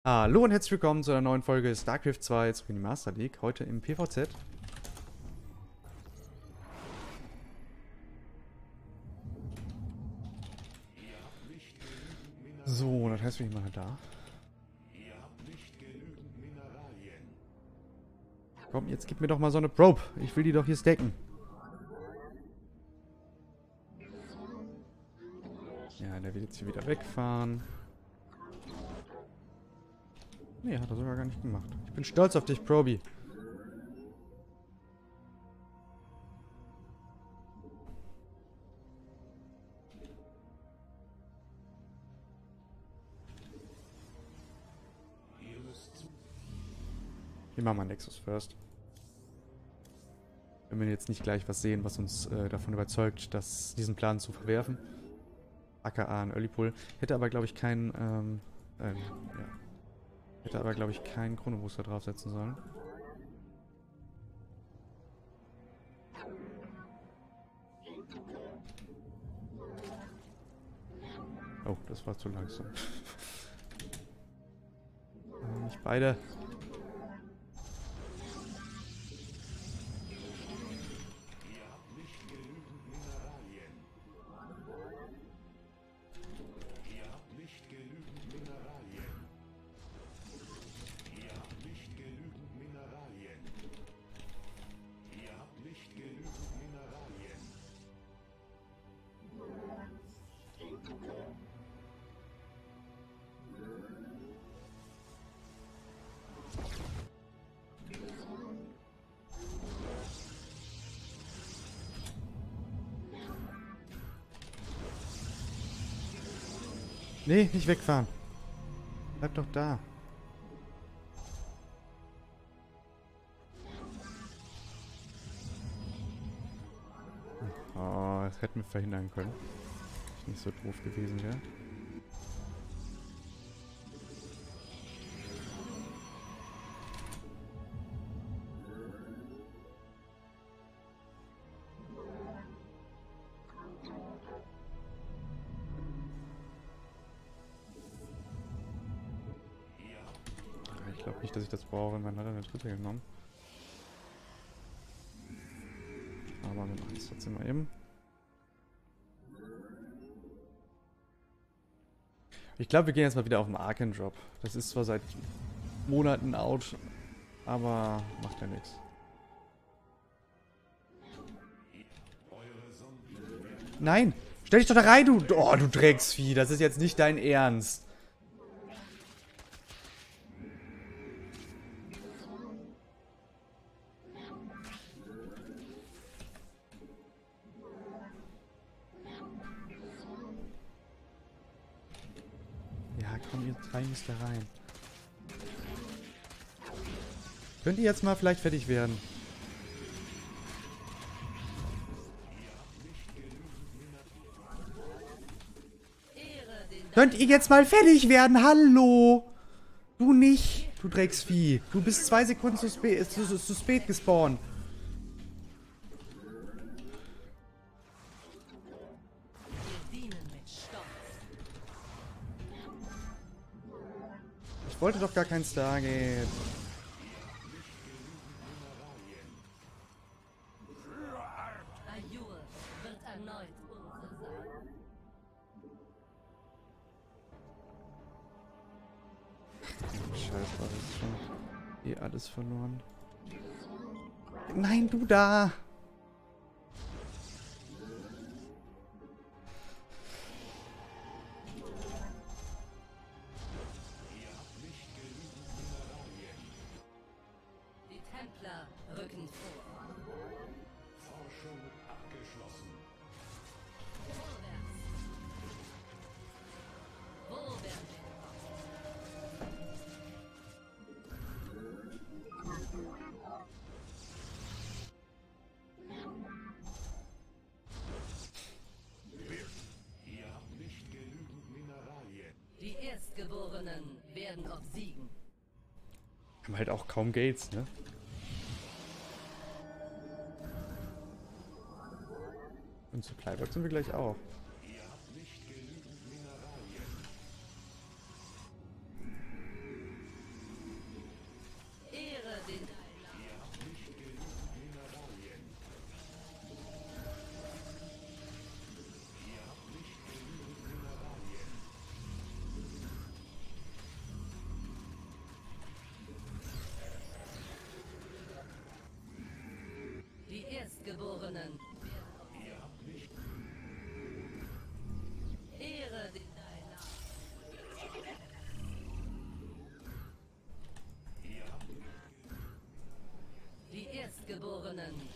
Hallo und herzlich willkommen zu einer neuen Folge StarCraft 2 zurück in die Master League. Heute im PvZ. So, das heißt, wir gehen mal da. Komm, jetzt gib mir doch mal so eine Probe. Ich will die doch hier stacken. Ja, der will jetzt hier wieder wegfahren. Nee, hat er sogar gar nicht gemacht. Ich bin stolz auf dich, Proby. Wir machen mal Nexus first. Wenn wir jetzt nicht gleich was sehen, was uns davon überzeugt, diesen Plan zu verwerfen. AKA ein Early Pull. Hätte aber, glaube ich, keinen, ja. Hätte aber, glaube ich, keinen Chronobooster draufsetzen sollen. Oh, das war zu langsam. Nicht beide. Nee, nicht wegfahren. Bleib doch da. Oh, das hätten wir verhindern können. Nicht so doof gewesen wäre. Ich glaube nicht, dass ich das brauche. Man hat eine dritte genommen. Aber wir machen es trotzdem mal eben. Ich glaube, wir gehen jetzt mal wieder auf den Arcan Drop. Das ist zwar seit Monaten out, aber macht ja nichts. Nein! Stell dich doch da rein, du... Oh, du Drecksvieh. Das ist jetzt nicht dein Ernst. Ja, komm, ihr drei müsst da rein. Könnt ihr jetzt mal vielleicht fertig werden? Könnt ihr jetzt mal fertig werden? Hallo! Du nicht, du Drecksvieh. Du bist 2 Sekunden zu spät gespawnt. Ich wollte doch gar kein Stargate. Scheiße, war das schon eh alles verloren. Nein, du da! Die Templer rücken vor. Forschung abgeschlossen. Vorwärts. Ihr habt nicht genügend Mineralien. Die Erstgeborenen werden obsiegen. Haben halt auch kaum Gates, ne? Und zu Kleiberg sind wir gleich auch. Ihr habt nicht genügend Mineralien.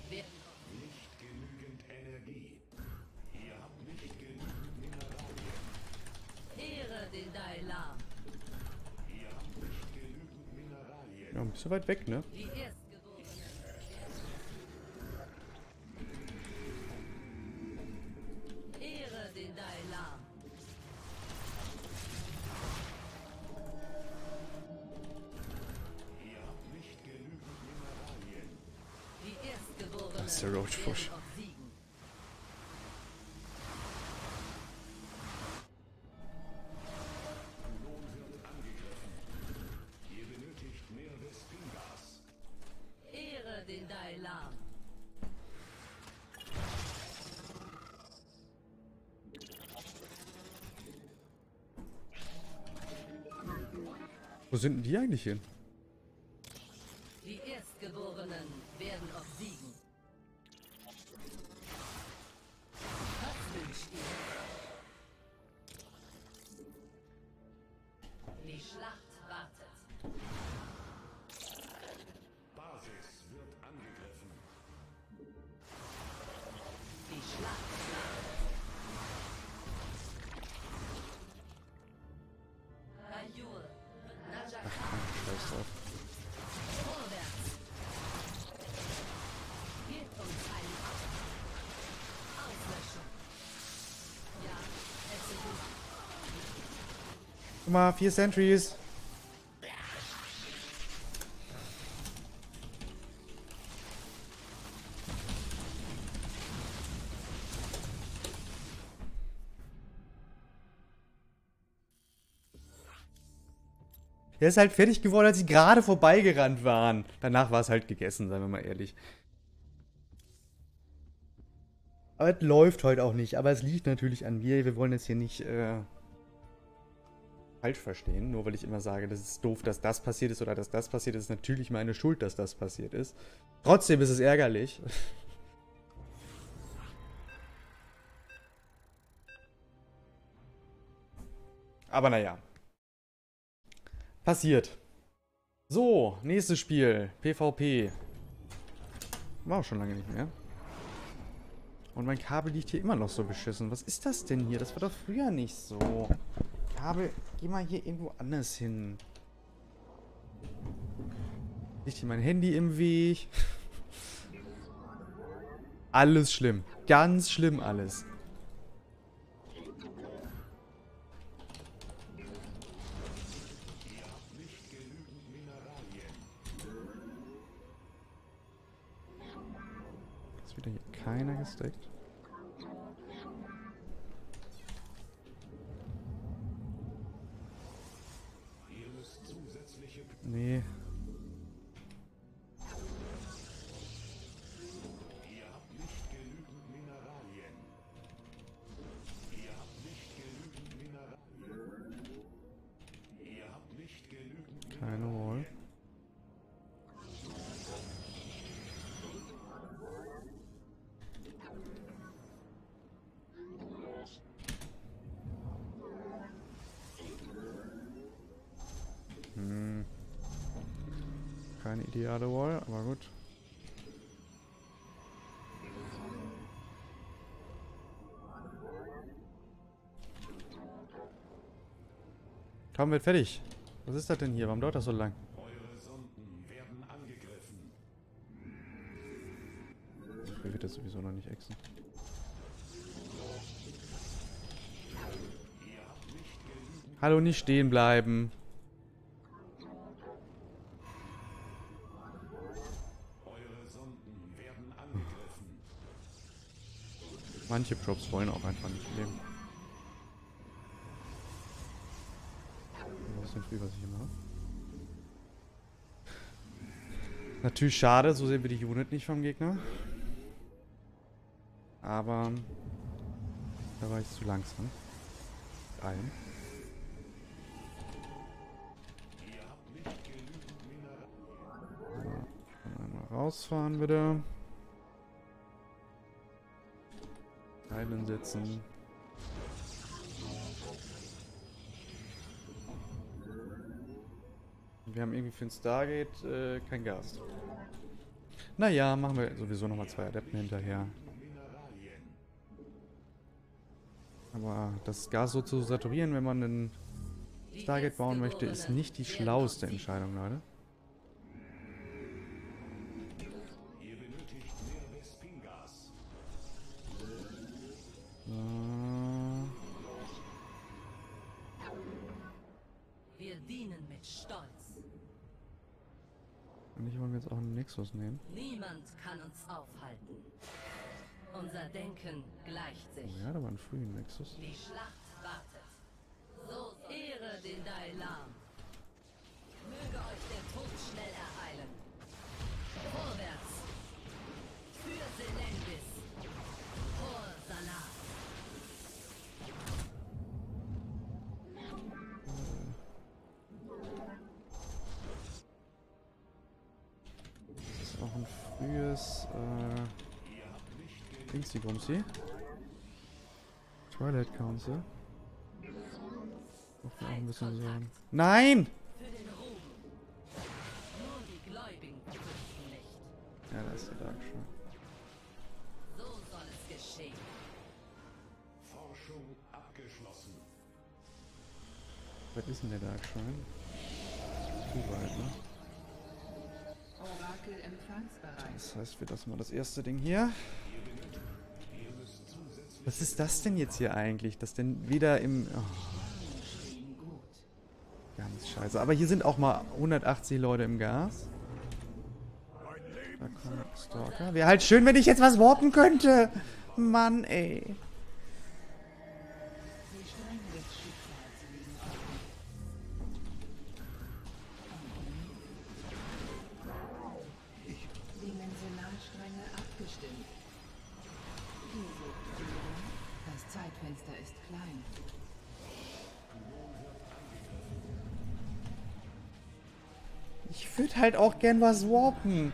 werden Nicht genügend Energie. Ihr habt nicht genügend Mineralien. Ehre den Dailar. Ihr habt nicht genügend Mineralien. Ja, ein bisschen weit weg, ne? Die Erstgeborenen. Ehre den Dailar. Ihr habt nicht genügend Mineralien. Die Erstgeborenen Das ist der Roach Push. werden obsiegen. Lohn wird angegriffen. Ihr benötigt mehr Vespingas. Ehre den Dailar. Wo sind denn die eigentlich hin? Die Erstgeborenen werden obsiegen. Was wünscht ihr? Die Schlacht wartet. Basis wird angegriffen. Die Schlacht wartet. Ayur, Najaka, Scheiß drauf. vorwärts. Gebt uns einen ab. Auslöschung. Ja, es ist gut. Guck mal, 4 Sentries. Er ist halt fertig geworden, als sie gerade vorbeigerannt waren. Danach war es halt gegessen, seien wir mal ehrlich. Aber es läuft heute auch nicht. Aber es liegt natürlich an mir. Wir wollen jetzt hier nicht falsch verstehen. Nur weil ich immer sage, das ist doof, dass das passiert ist oder dass das passiert ist, ist natürlich meine Schuld, dass das passiert ist. Trotzdem ist es ärgerlich. Aber naja. Passiert. So, nächstes Spiel. PvP. War auch schon lange nicht mehr. Und mein Kabel liegt hier immer noch so beschissen. Was ist das denn hier? Das war doch früher nicht so. Kabel, geh mal hier irgendwo anders hin. Liegt hier mein Handy im Weg. Alles schlimm. Ganz schlimm alles. Nicht genügend Mineralien. Ist wieder hier keiner gesteckt. Ihr müsst zusätzliche... Nee. Ihr habt nicht genügend Mineralien. Ihr habt nicht genügend Mineralien. Ihr habt nicht genügend Keine Wall. Keine ideale Wall, aber gut. Komm, wird fertig. Was ist das denn hier? Warum dauert das so lang? Eure Sonden werden angegriffen. Ich will das sowieso noch nicht exen. Hallo, nicht stehen bleiben. Eure Sonden werden angegriffen. Manche Props wollen auch einfach nicht leben. Was ist denn viel, was ich hier mache? Natürlich schade, so sehen wir die Unit nicht vom Gegner. Aber da war ich zu langsam. Ein. Ihr habt nicht genügend Mineralien. So, dann einmal rausfahren bitte. Heilen setzen. Wir haben irgendwie für ein Stargate kein Gas. Naja, machen wir sowieso nochmal 2 Adepten hinterher. Aber das Gas so zu saturieren, wenn man einen Stargate bauen möchte, ist nicht die schlauste Entscheidung, Leute. Ihr benötigt mehr Vespingas. Wir dienen mit Stolz. Und ich wollen wir jetzt auch einen Nexus nehmen. Niemand kann uns aufhalten. Unser Denken gleicht sich. Oh ja, da war ein frühen Nexus. Die Schlacht wartet. So Ehre den Dailam. Möge euch der Tod schnell ereilen. Vorwärts. Für Selendis. Vor Salah. Das ist auch ein frühes, Dingsy-Bumsy. Twilight Council. Macht mir auch ein bisschen Sorgen. Nein! Für den Ruhm. Nur die Gläubigen fürchten nicht. Ja, da ist der Dark schon. So soll es geschehen. Forschung abgeschlossen. Was ist denn der Dark Shrine? Zu weit, ne? Orakel empfangsbereit. Das heißt, wir lassen mal das erste Ding hier. Was ist das denn jetzt hier eigentlich? Das denn wieder im... Oh, ganz scheiße. Aber hier sind auch mal 180 Leute im Gas. Da kommt Stalker. Wäre halt schön, wenn ich jetzt was warpen könnte. Mann, ey. Die Stränge des Schicksals liegen offen. Dimensionalstränge abgestimmt. Das Zeitfenster ist klein. Ich würde halt auch gern was warpen.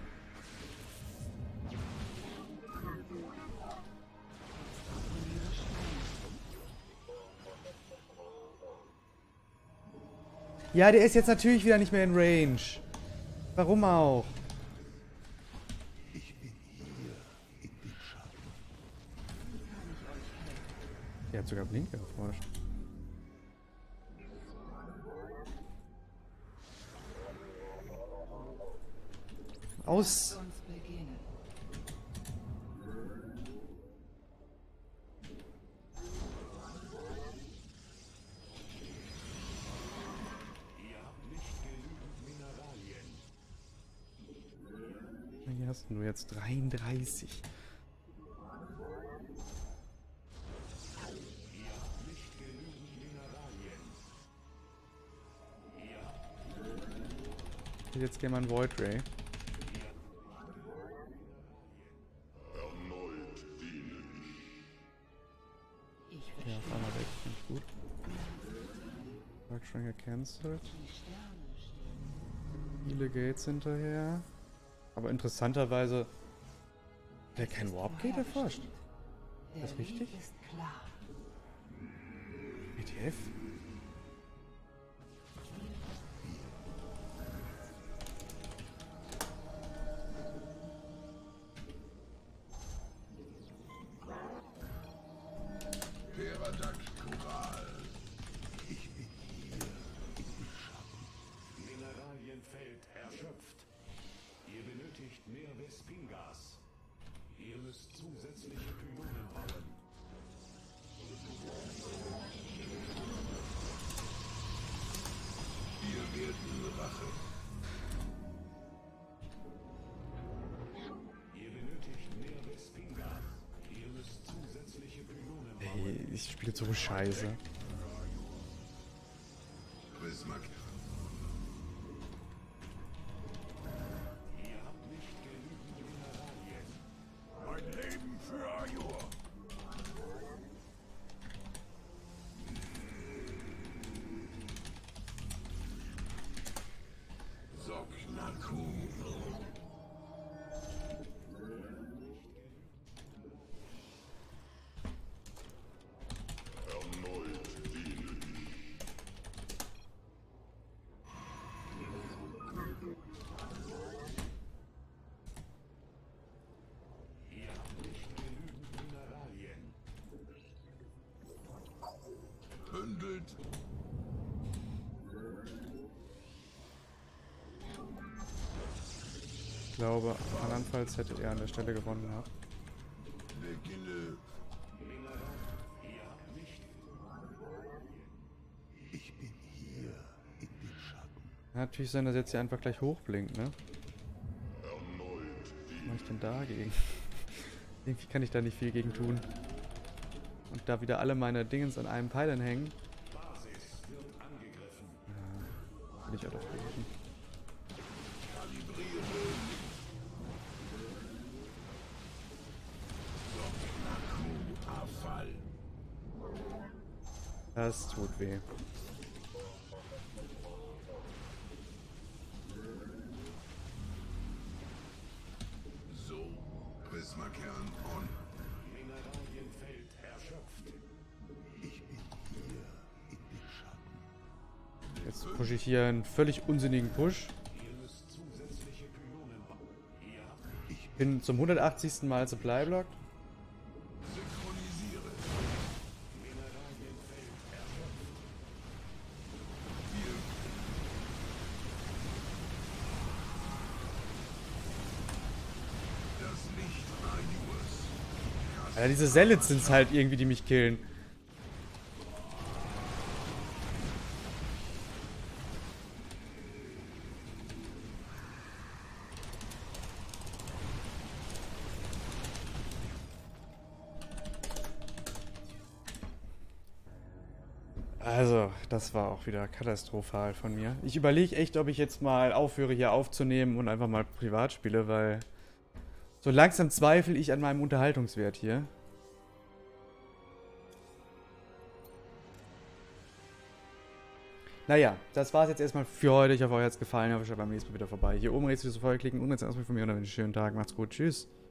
Ja, der ist jetzt natürlich wieder nicht mehr in Range. Warum auch? Der hat sogar Blink erforscht. Aus. Uns beginnen. Ihr habt nicht genügend Mineralien. Hier hast du jetzt 33. Ich hätte jetzt gerne mal einen Void Ray. Ich Ja, auf einmal weg. Finde ich gut. Dark Shrine gecancelt. Viele Gates hinterher. Aber interessanterweise der kein Warp Gate erforscht. Der Ist das richtig? Weg ist klar. ETF? Mineralienfeld erschöpft. Ihr benötigt mehr Vespingas. Ihr müsst zusätzliche Pylonen bauen. Wir werden Rache. Ihr benötigt mehr Vespingas. Ihr müsst zusätzliche Pylonen bauen. Ey, ich spiele so scheiße. Ihr habt nicht genügend Mineralien. Mein Leben für Ajur. Soknaku. Geduld. Ich glaube, andernfalls hätte er an der Stelle gewonnen. Ja. Beginne. Ihr habt nicht. Ich bin hier in den Schatten. Kann natürlich sein, dass jetzt hier einfach gleich hochblinkt, ne? Erneut Was die mache ich denn dagegen? Irgendwie kann ich da nicht viel gegen tun. Und da wieder alle meine Dingens an einem Pylon hängen, Basis wird angegriffen. will ich auch doch berufen. Kalibriere. Abfall. Das tut weh. So. Prismakern on. Mineralienfeld erschöpft. Ich bin hier in den Schatten. Jetzt pushe ich hier einen völlig unsinnigen Push. Ihr müsst zusätzliche Pylonen bauen. Ihr habt. Bin zum 180. Mal Supply Block. Synchronisiere. Mineralienfeld erschöpft. Wir. Das Licht Ayurs. Ja, diese Zealots sind halt irgendwie, die mich killen. Also, das war auch wieder katastrophal von mir. Ich überlege echt, ob ich jetzt mal aufhöre, hier aufzunehmen und einfach mal privat spiele, weil so langsam zweifle ich an meinem Unterhaltungswert hier. Naja, das war's jetzt erstmal für heute. Ich hoffe, euch hat's gefallen. Ich hoffe, ihr schaut beim nächsten Mal wieder vorbei. Hier oben rechts dieses Feuer klicken und jetzt erstmal von mir und dann wünsche ich einen schönen Tag. Macht's gut. Tschüss.